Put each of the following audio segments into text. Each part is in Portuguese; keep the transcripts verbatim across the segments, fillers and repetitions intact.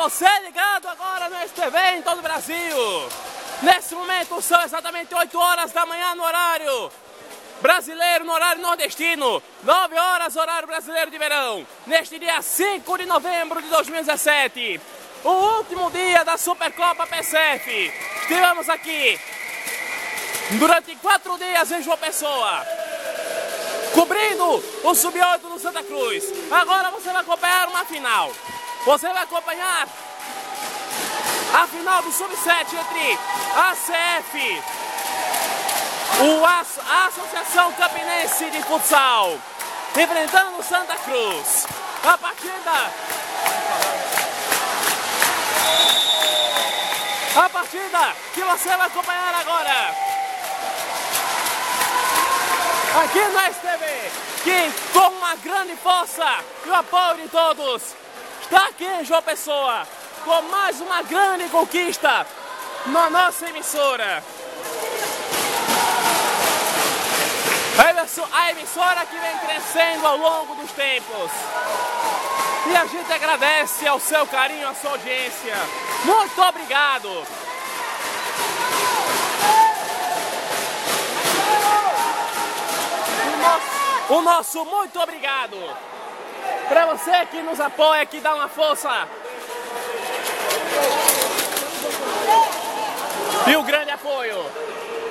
você ligado agora no S T V em todo o Brasil. Nesse momento são exatamente oito horas da manhã no horário brasileiro, no horário nordestino, nove horas horário brasileiro de verão, neste dia cinco de novembro de dois mil e dezessete, o último dia da Supercopa P S F. Estivemos aqui durante quatro dias em João Pessoa, cobrindo o sub oito do Santa Cruz. Agora você vai acompanhar uma final. Você vai acompanhar a final do sub sete entre a C F, o a Associação Campinense de Futsal, enfrentando o Santa Cruz. A partida... A partida que você vai acompanhar agora aqui no S T V, que com uma grande força e o apoio de todos, está aqui em João Pessoa, com mais uma grande conquista na nossa emissora. A emissora que vem crescendo ao longo dos tempos. E a gente agradece ao seu carinho, à sua audiência. Muito obrigado. O nosso, o nosso muito obrigado para você que nos apoia, que dá uma força. E o grande apoio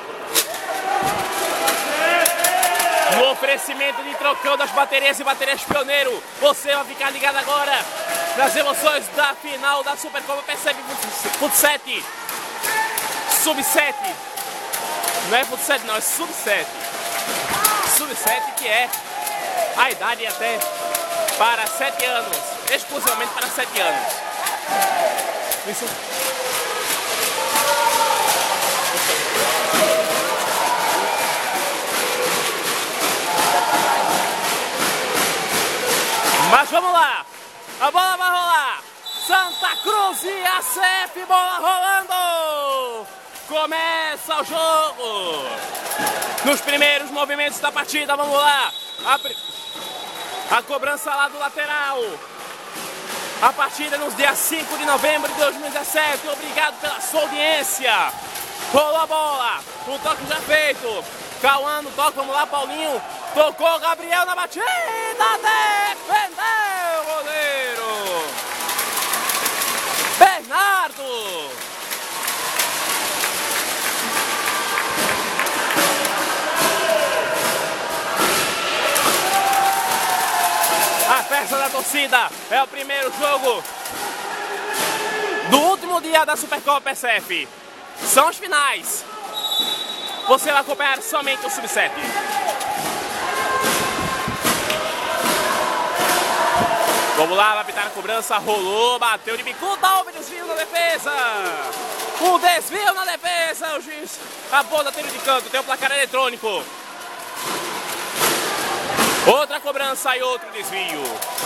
no oferecimento de trocão das baterias e baterias Pioneiro. Você vai ficar ligado agora nas emoções da final da Supercopa P S F Fut sete, sub sete. Não é Fut sete não, é sub sete. sub sete que é a idade até para sete anos, exclusivamente para sete anos. Isso. Mas vamos lá, a bola vai rolar, Santa Cruz e a C F, bola rolando, começa o jogo, nos primeiros movimentos da partida, vamos lá, a, a cobrança lá do lateral, a partida nos dias cinco de novembro de dois mil e dezessete, obrigado pela sua audiência, rolou a bola, o toque já feito, Cauã no toque, vamos lá Paulinho, tocou Gabriel na batida, defendeu o goleiro Bernardo. A festa da torcida é o primeiro jogo do último dia da Supercopa P S F. São as finais. Você vai acompanhar somente o sub sete. Vamos lá, vai apitar a cobrança, rolou, bateu de bicuda, houve desvio na defesa. O desvio na defesa, o juiz aponta tiro de canto, tem o placar eletrônico. Outra cobrança e outro desvio.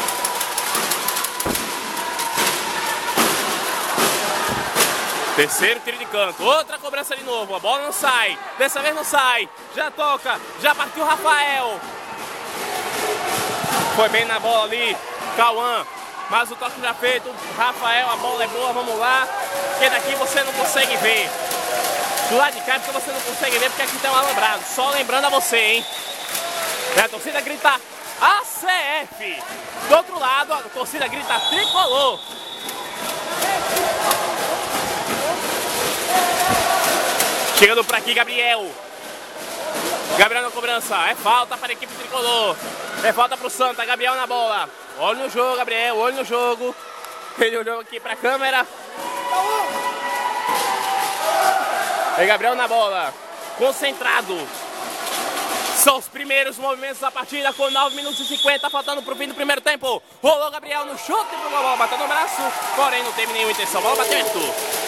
Terceiro tiro de canto, outra cobrança de novo, a bola não sai, dessa vez não sai, já toca, já partiu o Rafael. Foi bem na bola ali, Cauã, mas o toque já feito, Rafael, a bola é boa, vamos lá, porque daqui você não consegue ver. Do lado de cá porque você não consegue ver, porque aqui tem um alambrado, só lembrando a você, hein. E a torcida grita A C F, do outro lado a torcida grita Tricolor. Chegando por aqui, Gabriel. Gabriel na cobrança. É falta para a equipe tricolor. É falta para o Santa. Gabriel na bola. Olha no jogo, Gabriel. Olha no jogo. Ele olhou aqui para a câmera. É Gabriel na bola. Concentrado. São os primeiros movimentos da partida com nove minutos e cinquenta. Faltando para o fim do primeiro tempo. Rolou Gabriel no chute pro gol. Bola bateu no braço. Porém não teve nenhuma intenção. Bola bateu dentro.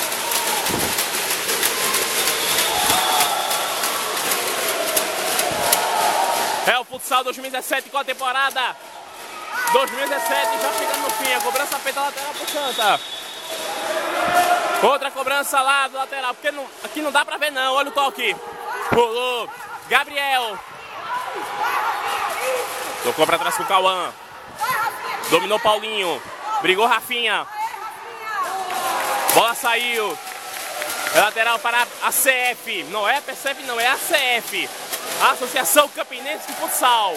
É o futsal dois mil e dezessete com a temporada dois mil e dezessete já chegando no fim. A cobrança feita lateral pro Santa. Outra cobrança lá do lateral, porque não, aqui não dá pra ver não. Olha o toque. Rolou. Gabriel. Tocou pra trás com o Cauã. Dominou Paulinho. Brigou Rafinha. Bola saiu. É lateral para a C F. Não é a P C F, não, é a C F. Associação Campinense de Futsal.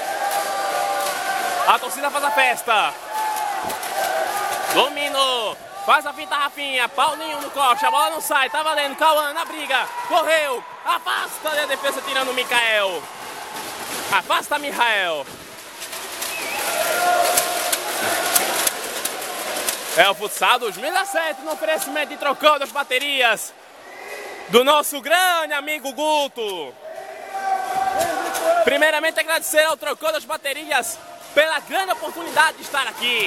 A torcida faz a festa. Domino. Faz a finta, Rafinha. Paulinho no corte. A bola não sai. Tá valendo. Cauã na briga. Correu. Afasta a defesa tirando o Mikael. Afasta Michael. É o futsal dois mil e dezessete no oferecimento de trocando as baterias do nosso grande amigo Guto. Primeiramente agradecer ao Trocando as Baterias pela grande oportunidade de estar aqui.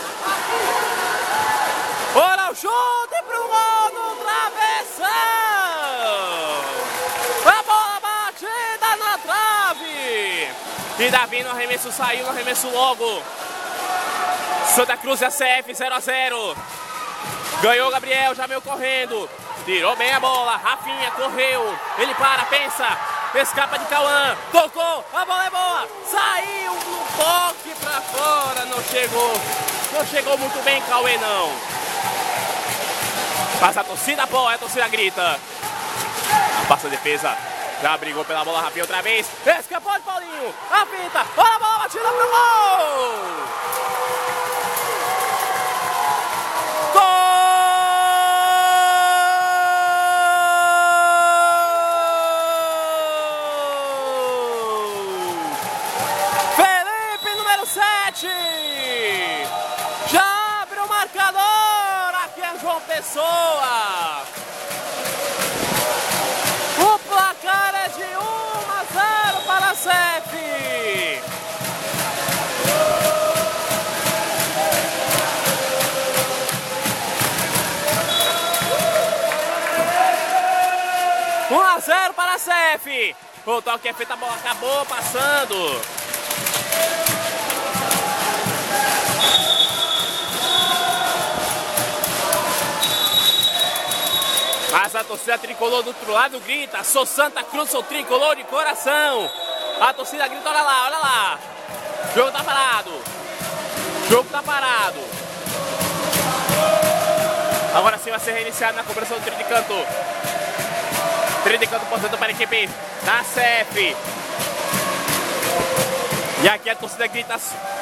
Olha o chute pro gol do travessão. A bola batida na trave. E Davi no arremesso saiu, no arremesso logo. Santa Cruz e a C F zero a zero. Ganhou Gabriel, já veio correndo. Tirou bem a bola, Rafinha correu. Ele para, pensa. Escapa de Cauã. Tocou, a bola é boa. Saiu no toque pra fora. Não chegou. Não chegou muito bem Cauê, não. Passa a torcida, boa, a torcida grita. Passa a defesa. Já brigou pela bola, Rafinha outra vez. Escapou de Paulinho. A pinta. Olha a bola batida pro gol. Já abre o marcador. Aqui é João Pessoa. O placar é de um a zero para a C F. um a zero para a C F. O toque é feito, a bola acabou passando. Mas a torcida tricolor do outro lado grita: sou Santa Cruz, sou tricolor de coração. A torcida grita: olha lá, olha lá. O jogo tá parado. O jogo tá parado. Agora sim vai ser reiniciado na cobrança do tiro de canto. Tiro de canto, portanto, para a equipe da C F. E aqui a torcida grita: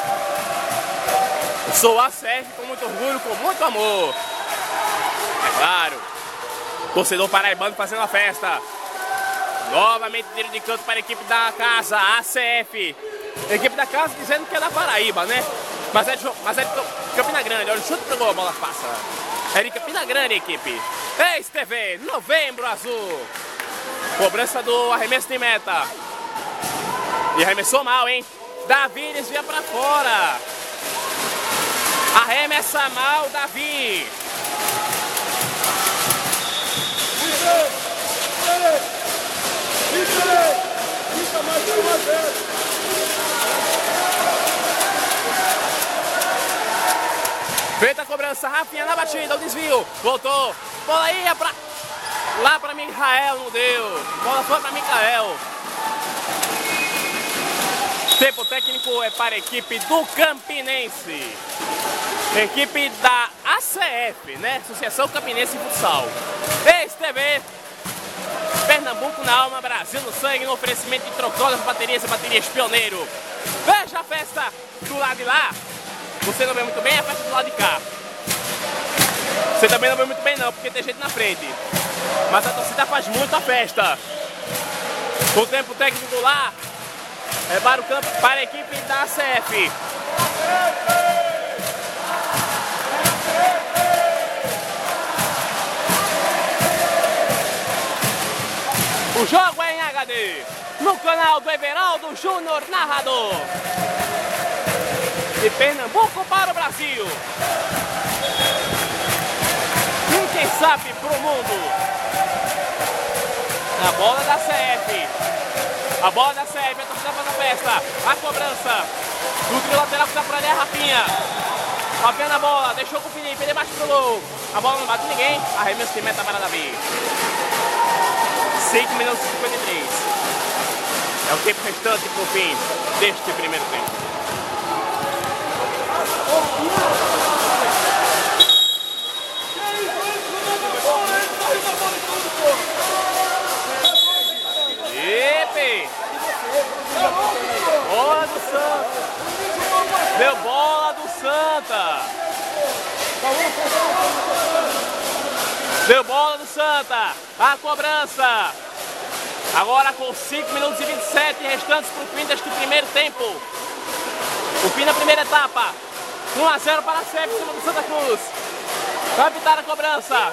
sou a C F com muito orgulho, com muito amor. É claro. Torcedor paraibano fazendo a festa. Novamente tiro de canto para a equipe da casa, a C F. A equipe da casa dizendo que é da Paraíba, né? Mas é de, mas é de Campina Grande. Olha o chute pro gol, a bola passa. É de Campina Grande a equipe. Ex T V, Novembro Azul. Cobrança do arremesso de meta. E arremessou mal, hein? Davi desvia para fora. Arremessa mal, Davi. Feita a cobrança, Rafinha na batida, o desvio, voltou, bola ia pra, lá para Michael, não deu, bola foi para Michael. Tempo técnico é para a equipe do Campinense, equipe da A C F, né? Associação Campinense de Futsal. Ex T V, Pernambuco na alma, Brasil no sangue, no oferecimento de trocolas, baterias e baterias Pioneiro. Veja a festa do lado de lá. Você não vê muito bem, a festa do lado de cá. Você também não vê muito bem não, porque tem gente na frente. Mas a torcida faz muito a festa. O tempo técnico lá é para o campo, para a equipe da C F. O jogo é em H D, no canal do Everaldo Júnior, narrador. De Pernambuco para o Brasil. E quem sabe para o mundo. A bola da C F. A bola da C F, a torcida faz a festa. A cobrança. O trio lateral que está por ali é a Rafinha. Rafinha na bola, deixou com o Felipe, ele bate pro gol. A bola não bate ninguém. Arremesso de meta para Davi. cinco minutos e cinquenta e três. É o tempo restante para o fim deste primeiro tempo. Santa. Deu bola do Santa. Deu bola do Santa. A cobrança. Agora com cinco minutos e vinte e sete restantes para o fim deste primeiro tempo. O fim da primeira etapa. um a zero para a C F em cima do Santa Cruz. Vai apitar a cobrança.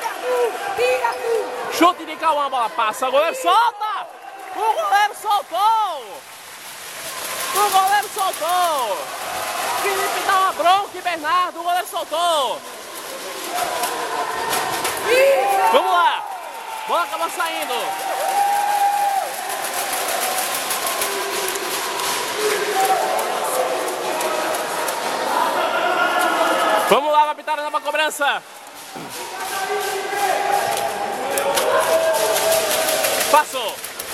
Chute de Cauã, a bola passa. O goleiro solta. O goleiro soltou. O goleiro soltou. Felipe dá uma bronca e Bernardo. O goleiro soltou. Vamos lá. Bola acaba saindo. Vamos lá, vai apitar a nova cobrança. Passou.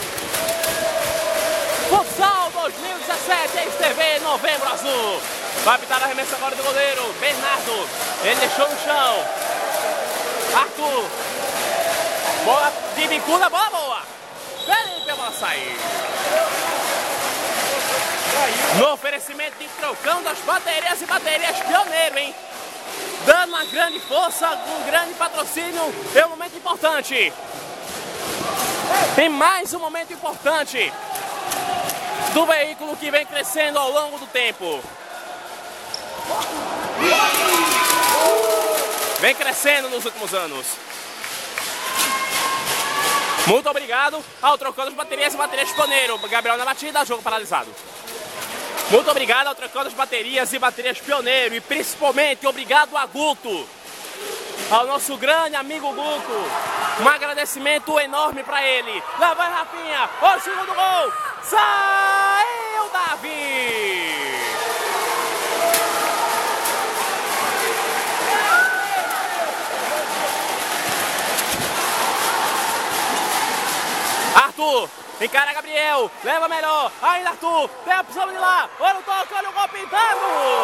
Futsal dois mil e dezessete, X T V, Novembro Azul. Vai apitar a arremesso agora do goleiro, Bernardo. Ele deixou no chão. Arthur. Bola de bicuda, bola boa. Felipe, a bola sai. No oferecimento de trocão das baterias e baterias Pioneiro, hein? Dando uma grande força, um grande patrocínio, é um momento importante. Tem mais um momento importante do veículo que vem crescendo ao longo do tempo. Vem crescendo nos últimos anos. Muito obrigado ao Trocando as Baterias e Baterias Pioneiro. Gabriel na batida, jogo paralisado. Muito obrigado ao Trocando as Baterias e Baterias Pioneiro. E principalmente obrigado a Guto, ao nosso grande amigo Guto. Um agradecimento enorme para ele. Lá vai Rafinha, olha o segundo gol. Saiu Davi. Arthur, encara Gabriel, leva melhor, ainda Arthur, tem a opção de lá, olha o toque, olha o gol pintado!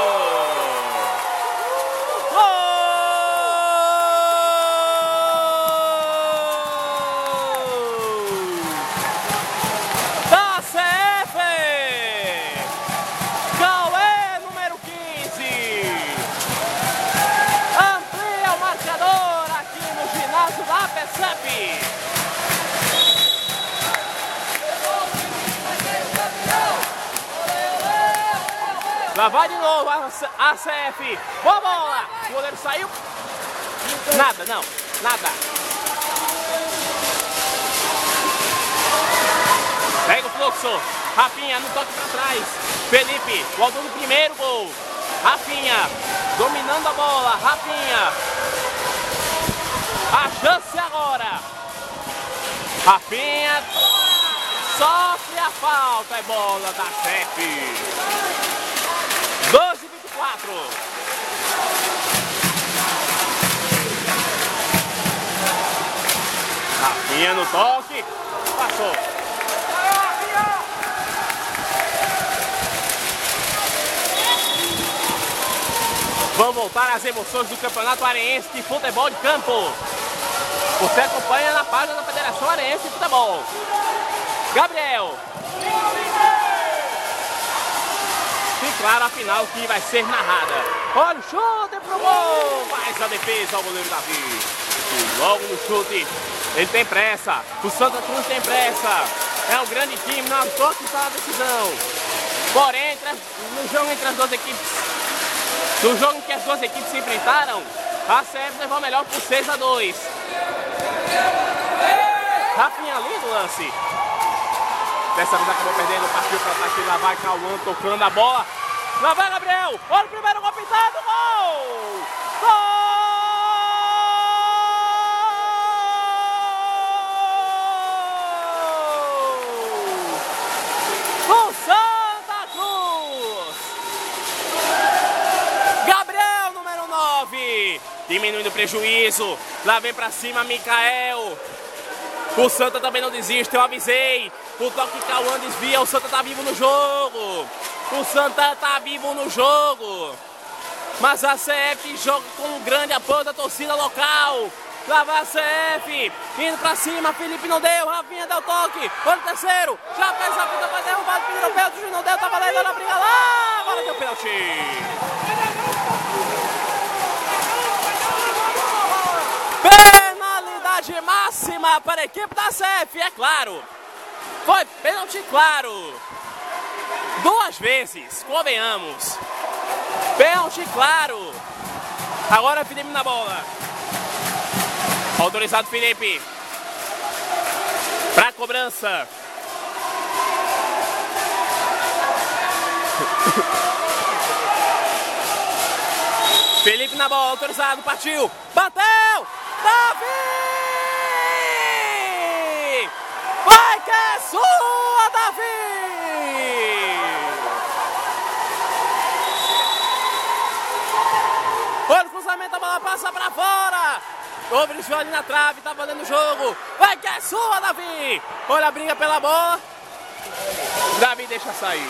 Gol! Da C F! Cauê, número quinze! Amplia o marcador aqui no ginásio da P S E P! Lá vai de novo a C F. Boa bola. O goleiro saiu. Nada, não. Nada. Pega o fluxo. Rafinha no toque para trás. Felipe, o autor do primeiro gol. Rafinha, dominando a bola. Rafinha. A chance agora. Rafinha sofre a falta. É bola da C F. doze e vinte e quatro. Rafinha no toque. Passou. Vamos voltar às emoções do Campeonato Areense de Futebol de Campo. Você acompanha na página da Federação Areense de Futebol. Gabriel. E claro, a final que vai ser narrada. Olha o chute pro gol. Faz a defesa ao goleiro Davi. E logo no chute, ele tem pressa. O Santa Cruz tem pressa. É um grande time, não estou que está a decisão. Porém, no jogo entre as duas equipes, no jogo em que as duas equipes se enfrentaram, a C F levou melhor por seis a dois. Rafinha ali no lance. Dessa vez acabou perdendo, partiu para ataque, lá vai Cauã tocando a bola. Lá vai Gabriel, olha o primeiro gol pintado, gol! Gol! O Santa Cruz! Gabriel, número nove, diminuindo o prejuízo, lá vem para cima Micael. O Santa também não desiste, eu avisei. O toque Cauã desvia, o Santa tá vivo no jogo. O Santa tá vivo no jogo. Mas a C F joga com um grande apoio da torcida local. Lá vai a C F, indo pra cima, Felipe não deu, Rafinha deu toque, olha o terceiro, já fez a pinta pra derrubar, pediu o pênalti, não deu, tá valendo, olha a briga lá, agora deu pênalti. Penalidade máxima para a equipe da C F, é claro, foi pênalti claro, duas vezes, convenhamos, pênalti claro, agora Felipe na bola. Autorizado Felipe. Pra cobrança. Felipe na bola, autorizado, partiu. Bateu! Davi! Vai que é sua, Davi! Olha o cruzamento, a bola passa pra fora! Houve desvio ali na trave, tá valendo o jogo. Vai que é sua, Davi! Olha a briga pela bola. Davi deixa sair.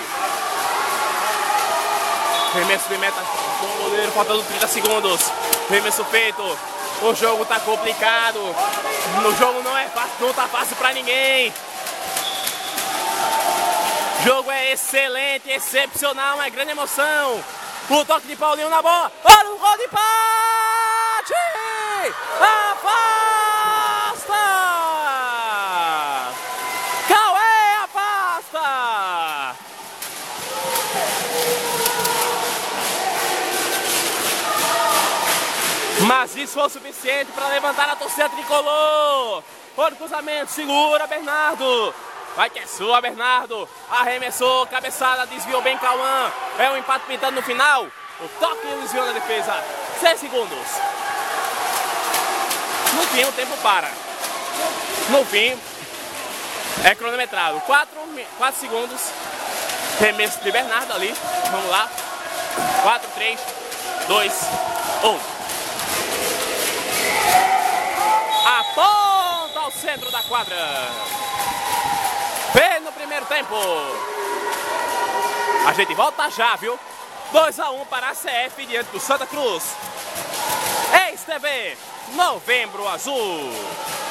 Remesso de meta com o goleiro, faltando trinta segundos. Remesso feito. O jogo tá complicado. O jogo não é fácil, não tá fácil pra ninguém. O jogo é excelente, excepcional, uma grande emoção. O toque de Paulinho na bola. Olha o gol de empate! Afasta! Cauê afasta! Mas isso foi o suficiente para levantar a torcida tricolor. Olha o cruzamento, segura Bernardo. Vai que é sua, Bernardo. Arremessou, cabeçada, desviou bem Cauã. É um empate pintando no final. O toque e o desvio na defesa. Seis segundos. No fim, o tempo para. No fim, é cronometrado. quatro segundos. Remesso de Bernardo ali. Vamos lá. quatro, três, dois, um. Aponta ao centro da quadra. Bem no primeiro tempo. A gente volta já, viu? dois a um para a C F diante do Santa Cruz. Ex T V, Novembro Azul.